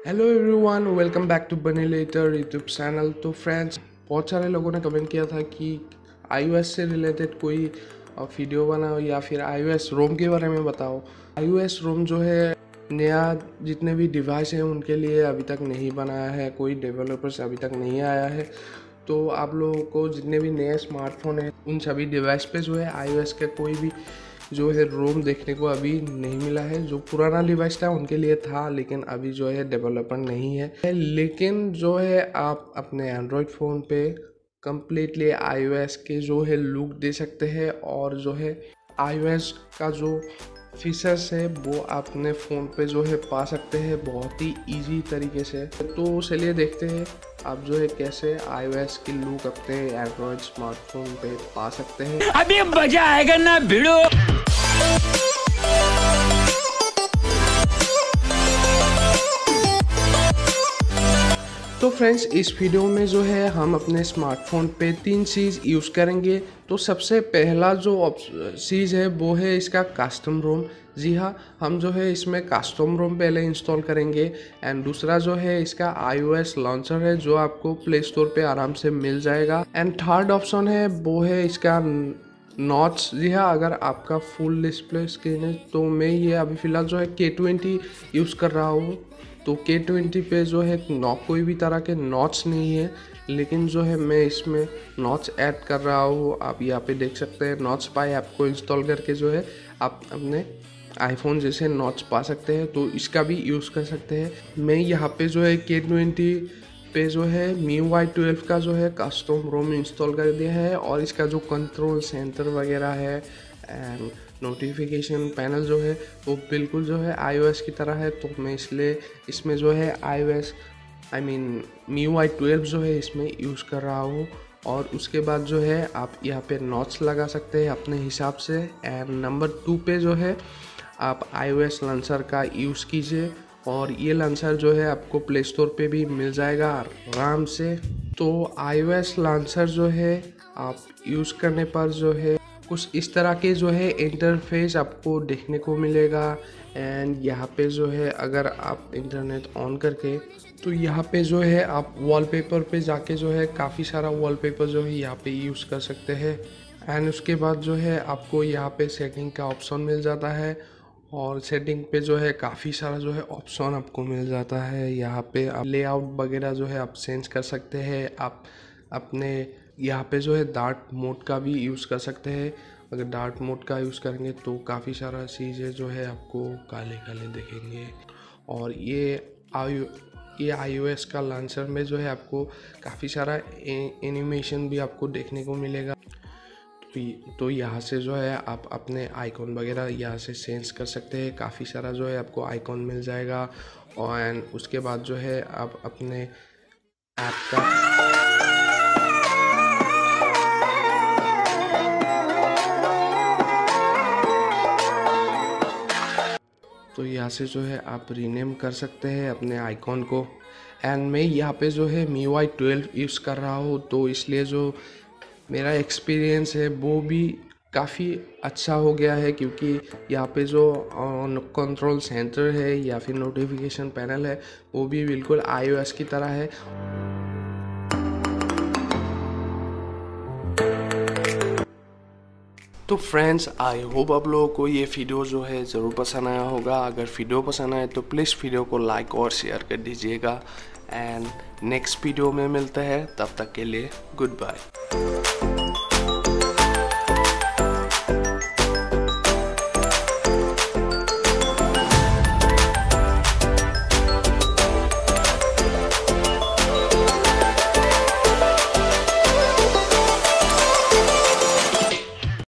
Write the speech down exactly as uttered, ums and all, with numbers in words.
Hello everyone, welcome back to Bunny Letter YouTube channel. तो friends, बहुत सारे लोगों ने कमेंट किया था कि आईओएस से रिलेटेड कोई वीडियो बनाओ या फिर आईओएस रोम के बारे में बताओ। आईओएस रोम जो है नया जितने भी डिवाइस हैं उनके लिए अभी तक नहीं बनाया है, कोई डेवलपर्स अभी तक नहीं आया है। तो आप लोगों को जितने भी नए स्मार्टफोन हैं उन सभी डिवाइस पे जो है आईओएस का कोई भी जो है रोम देखने को अभी नहीं मिला है। जो पुराना डिवाइस था उनके लिए था, लेकिन अभी जो है डेवलपर नहीं है। लेकिन जो है आप अपने एंड्रॉयड फ़ोन पे कम्प्लीटली आईओएस के जो है लुक दे सकते हैं और जो है आईओएस का जो फीचर्स है वो आप अपने फ़ोन पे जो है पा सकते हैं बहुत ही इजी तरीके से। तो चलिए देखते हैं आप जो है कैसे आईओएस की लुक अपने एंड्रॉयड स्मार्टफोन पे पा सकते हैं। अभी मजा आएगा ना भिड़ो। तो फ्रेंड्स, इस वीडियो में जो है हम अपने स्मार्टफोन पे तीन चीज़ यूज़ करेंगे। तो सबसे पहला जो चीज़ है वो है इसका कस्टम रोम। जी हाँ, हम जो है इसमें कस्टम रोम पहले इंस्टॉल करेंगे। एंड दूसरा जो है इसका आईओएस लॉन्चर है जो आपको प्ले स्टोर पे आराम से मिल जाएगा। एंड थर्ड ऑप्शन है वो है इसका नॉच। जी हाँ, अगर आपका फुल डिस्प्ले स्क्रीन है तो मैं ये अभी फ़िलहाल जो है के ट्वेंटी यूज़ कर रहा हूँ। तो के ट्वेंटी पे जो है नॉ कोई भी तरह के नॉच नहीं है, लेकिन जो है मैं इसमें नॉच ऐड कर रहा हूँ। आप यहाँ पे देख सकते हैं नॉच पाई ऐप को इंस्टॉल करके जो है आप अपने आईफोन जैसे नॉच पा सकते हैं, तो इसका भी यूज़ कर सकते हैं। मैं यहाँ पे जो है के ट्वेंटी पे जो है मी यू आई ट्वेल्व का जो है कस्टम रोम इंस्टॉल कर दिया है और इसका जो कंट्रोल सेंटर वगैरह है एंड नोटिफिकेशन पैनल जो है वो बिल्कुल जो है आईओएस की तरह है। तो मैं इसलिए इसमें जो है iOS I mean Mi U I twelve जो है इसमें यूज़ कर रहा हूँ। और उसके बाद जो है आप यहाँ पे नॉच लगा सकते हैं अपने हिसाब से। एंड नंबर टू पे जो है आप आईओएस लॉन्चर का यूज़ कीजिए और ये लॉन्चर जो है आपको प्ले स्टोर पे भी मिल जाएगा आराम से। तो आईओएस लॉन्चर जो है आप यूज़ करने पर जो है कुछ इस तरह के जो है इंटरफेस आपको देखने को मिलेगा। एंड यहाँ पे जो है अगर आप इंटरनेट ऑन करके तो यहाँ पे जो है आप वॉलपेपर पे जाके जो है काफ़ी सारा वॉलपेपर जो है यहाँ पे यूज़ कर सकते हैं। एंड उसके बाद जो है आपको यहाँ पे सेटिंग का ऑप्शन मिल जाता है और सेटिंग पे जो है काफ़ी सारा जो है ऑप्शन आपको मिल जाता है। यहाँ पे आप लेआउट वगैरह जो है आप चेंज कर सकते हैं। आप अपने यहाँ पे जो है डार्क मोड का भी यूज़ कर सकते हैं। अगर डार्क मोड का यूज़ करेंगे तो काफ़ी सारा चीज़ें जो है आपको काले काले दिखेंगे। और ये आई ये आईओएस का लॉन्चर में जो है आपको काफ़ी सारा एनिमेशन भी आपको देखने को मिलेगा। तो यहाँ से जो है आप अपने आइकॉन वगैरह यहाँ से चेंज कर सकते हैं। काफ़ी सारा जो है आपको आइकॉन मिल जाएगा। और एंड उसके बाद जो है आप अपने ऐप का तो यहाँ से जो है आप रीनेम कर सकते हैं अपने आइकॉन को। एंड मैं यहाँ पे जो है Mi U I twelve use कर रहा हूँ, तो इसलिए जो मेरा एक्सपीरियंस है वो भी काफ़ी अच्छा हो गया है, क्योंकि यहाँ पे जो कंट्रोल सेंटर है या फिर नोटिफिकेशन पैनल है वो भी बिल्कुल आईओएस की तरह है। तो फ्रेंड्स, आई होप आप लोगों को ये वीडियो जो है ज़रूर पसंद आया होगा। अगर वीडियो पसंद आए तो प्लीज़ वीडियो को लाइक और शेयर कर दीजिएगा। एंड नेक्स्ट वीडियो में मिलते हैं, तब तक के लिए गुड बाय।